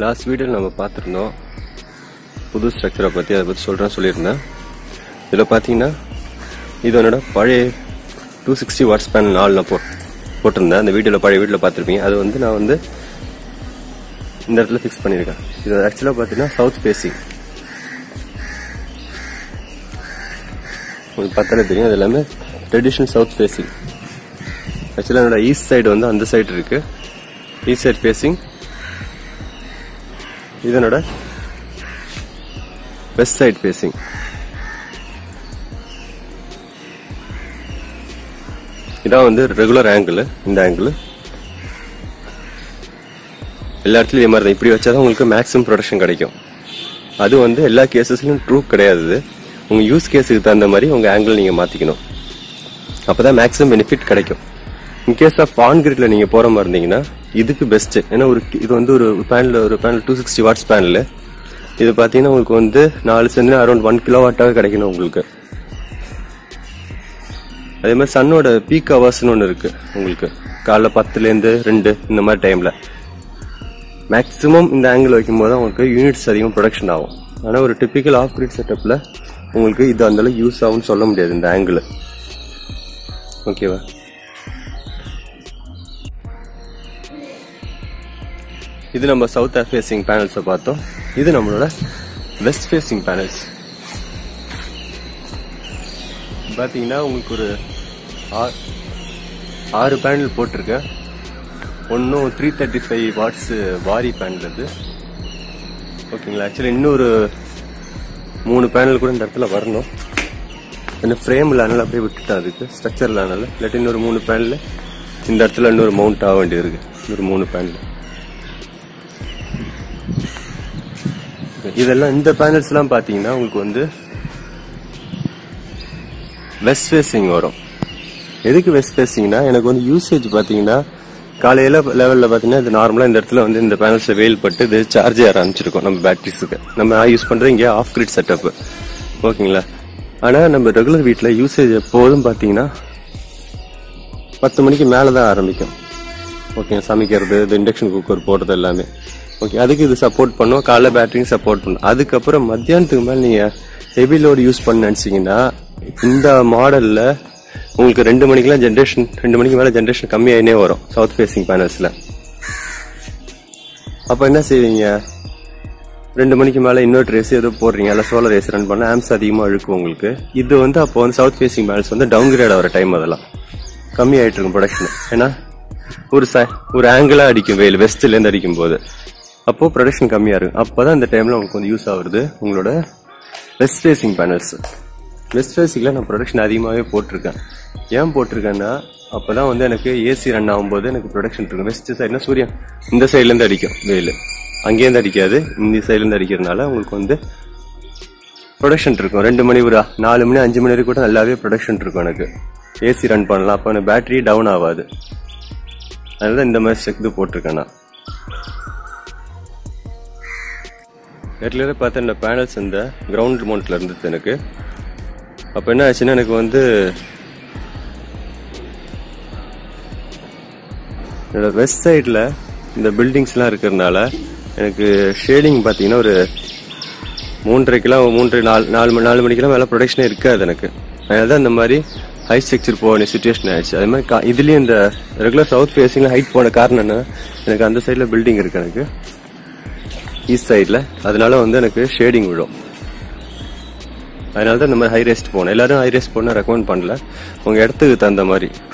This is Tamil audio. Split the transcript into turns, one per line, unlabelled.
லாஸ்ட் வீடியோவில் நம்ம பார்த்துருந்தோம் புது ஸ்ட்ரக்சரை பற்றி, அதை பற்றி சொல்லியிருந்தேன். இதில் பார்த்தீங்கன்னா இது என்னோட பழைய 260 வாட்ஸ் பேனல் 4 நான் போட்டிருந்தேன். அந்த வீடியோவில் பழைய வீட்டில் பார்த்துருப்பீங்க. அது வந்து நான் வந்து இந்த இடத்துல ஃபிக்ஸ் பண்ணியிருக்கேன். இது ஆக்சுவலாக பார்த்தீங்கன்னா சவுத் ஃபேஸிங், உங்களுக்கு பார்த்தாலே தெரியும். அது எல்லாமே ட்ரெடிஷ்னல் சவுத் ஃபேஸிங். ஆக்சுவலாக என்னோட ஈஸ்ட் சைடு வந்து அந்த சைடு இருக்கு, ஈஸ்ட் சைடு ஃபேஸிங். இதனோட வெஸ்ட் சைடு ஃபேஸிங். இதான் வந்து ரெகுலர் ஆங்கிள். இந்த ஆங்கிள் எல்லா இடத்துலயும் இதே மாதிரி தான். இப்படி வச்சாதான் உங்களுக்கு மேக்ஸிமம் ப்ரொடக்ஷன் கிடைக்கும். அது வந்து எல்லா கேசஸ்லயும் ட்ரூ கிடையாது. உங்க யூஸ் கேஸுக்கு தகுந்த மாதிரி உங்க ஆங்கிள் நீங்க மாத்திக்கணும். அப்பதான் மேக்ஸிமம் பெனிஃபிட் கிடைக்கும். இன்கேஸ் ஆஃப் ஆன் கிரிட்ல நீங்க போற மாதிரி இருந்தீங்கன்னா இதுக்கு பெஸ்ட். ஏன்னா இது வந்து ஒரு பேனல் 260 வாட்ஸ் பேனல். இது பாத்தீங்கன்னா உங்களுக்கு வந்து 4 சென்ட் அரௌண்ட் 1 கிலோவாட்டாவே கிடைக்கணும் உங்களுக்கு. அதே மாதிரி சன்னோட பீக் ஹவர்ஸ்னு ஒன்று இருக்கு உங்களுக்கு. காலைல 10லேருந்து 2 இந்த மாதிரி டைம்ல மேக்ஸிமம் இந்த ஆங்கிள் வைக்கும் போது உங்களுக்கு யூனிட்ஸ் அதிகம் ப்ரொடக்ஷன் ஆகும். ஆனா ஒரு டிபிக்கல் ஆஃப் கிரிட் செட்டப்ல உங்களுக்கு இது அந்த அளவுக்கு யூஸ் ஆகும்னு சொல்ல முடியாது இந்த ஆங்கிள். ஓகேவா? இது நம்ம சவுத் ஃபேசிங் பேனல்ஸை பார்த்தோம். இது நம்மளோட வெஸ்ட் ஃபேசிங் பேனல்ஸ். பார்த்தீங்கன்னா உங்களுக்கு ஒரு 6 பேனல் போட்டிருக்கேன். ஒன்றும் 335 வாட்ஸ் வாரி பேனல் அது. ஓகேங்களா? ஆக்சுவலி இன்னொரு 3 பேனல் கூட இந்த இடத்துல வரணும். என்ன ஃப்ரேமில் அதனால அப்படியே விட்டுட்டேன். அதுக்கு ஸ்ட்ரக்சரில் அதனால இல்லாட்டி இன்னொரு 3 பேனல் இந்த இடத்துல இன்னொரு மவுண்ட் ஆக வேண்டியது இருக்கு. இன்னொரு 3 பேனல். இதெல்லாம் இந்த பேனல்ஸ் எல்லாம் பாத்தீங்கன்னா உங்களுக்கு வந்து வெஸ்ட் ஃபேசிங் வரும். எதுக்கு வெஸ்ட் ஃபேசிங்னா எனக்கு வந்து யூசேஜ் பாத்தீங்கன்னா காலையில லெவல்ல பாத்தீங்கன்னா இது நார்மலா இந்த இடத்துல வந்து இந்த பேனல்ஸ் வெயில் பட்டு இது சார்ஜ் ஏற ஆரம்பிச்சிருக்கும் நம்ம பேட்டரிஸுக்கு. நம்ம யூஸ் பண்றது இங்கே ஆஃப் கிரிட் செட்டப். ஓகேங்களா? ஆனா நம்ம ரெகுலர் வீட்டுல யூசேஜ் எப்போதும் பாத்தீங்கன்னா 10 மணிக்கு மேலதான் ஆரம்பிக்கும். ஓகே, சமைக்கிறது, இது இண்டக்ஷன் குக்கர் போடுறது எல்லாமே. ஓகே, அதுக்கு இது சப்போர்ட் பண்ணும். காலைல பேட்டரியும் சப்போர்ட் பண்ணும். அதுக்கப்புறம் மத்தியானத்துக்கு மேல நீங்க ஹெவி லோடு யூஸ் பண்ண நினைச்சீங்கன்னா இந்த மாடல்ல உங்களுக்கு 2 மணிக்கெல்லாம் ஜென்ரேஷன், 2 மணிக்கு மேல ஜென்ரேஷன் கம்மியாயினே வரும் சவுத் ஃபேசிங் பேனல்ஸ்ல. அப்ப என்ன செய்வீங்க? 2 மணிக்கு மேல இன்வெர்டர் ஏசி ஏதோ போடுறீங்க, இல்ல சோலார் ஏசி ரன் பண்ண ஆம்ஸ் அதிகமா இழுக்கும் உங்களுக்கு. இது வந்து அப்போ வந்து சவுத் ஃபேசிங் பேனல்ஸ் வந்து டவுன் கிரேட் ஆகிற டைம், அதெல்லாம் கம்மி ஆயிட்டு இருக்கும் ப்ரொடக்ஷன். ஏன்னா ஒரு ஆங்கிளா அடிக்கும் வெயில் வெஸ்ட்ல இருந்து அடிக்கும் போது, அப்போ ப்ரொடக்ஷன் கம்மியா இருக்கும். அப்பதான் இந்த டைம்ல உங்களுக்கு வந்து யூஸ் ஆகுறது உங்களோட வெஸ்ட் ஃபேசிங் பேனல்ஸ். வெஸ்ட் ஃபேசிங்ல நான் ப்ரொடக்ஷன் அதிகமாகவே போட்டிருக்கேன். ஏன் போட்டிருக்கேன்னா அப்பதான் வந்து எனக்கு ஏசி ரன் ஆகும்போது எனக்கு ப்ரொடக்ஷன் இருக்கும். வெஸ்ட் சைட்னா சூரியன் இந்த சைட்ல இருந்து அடிக்கும் வெயில், அங்கேருந்து அடிக்காது, இந்த சைட்ல இருந்து அடிக்கிறதுனால உங்களுக்கு வந்து ப்ரொடக்ஷன் இருக்கும். 2 மணி ஒரு 4 மணி 5 மணி வரைக்கும் கூட நல்லாவே ப்ரொடக்ஷன் இருக்கும். எனக்கு ஏசி ரன் பண்ணலாம். அப்போ எனக்கு பேட்டரி டவுன் ஆகாது. அதனால இந்த மாதிரி செக் போட்டிருக்கேன் நான். ஏற்கனவே பார்த்தா இந்த பேனல்ஸ் இந்த கிரவுண்ட் மவுண்ட்ல இருந்தது எனக்கு. அப்போ என்ன ஆச்சுன்னா எனக்கு வந்து என்னோட வெஸ்ட் சைட்ல இந்த பில்டிங்ஸ்லாம் இருக்கிறதுனால எனக்கு ஷேடிங் பார்த்தீங்கன்னா ஒரு 3:30 மணிக்கெல்லாம் மேலே ப்ரொடக்ஷனே இருக்காது எனக்கு. அதனால தான் இந்த மாதிரி ஹை ஸ்ட்ரக்சர் போக வேண்டிய சுச்சுவேஷன் ஆயிடுச்சு. அது மாதிரி இதுலயும் இந்த ரெகுலர் சவுத் ஃபேசிங்ல ஹைட் போன காரணம் என்ன, எனக்கு அந்த சைட்ல பில்டிங் இருக்கு எனக்கு ஈஸ்ட் சைட்ல. அதனால வந்து எனக்கு ஷேடிங் விழும். அதனால தான் இந்த மாதிரி ஹை ரேஸ்ட் போகணும். எல்லாரும் ஹை ரேஸ்ட் போனா ரெக்கமெண்ட் பண்ணல. உங்க இடத்துக்கு தகுந்த மாதிரி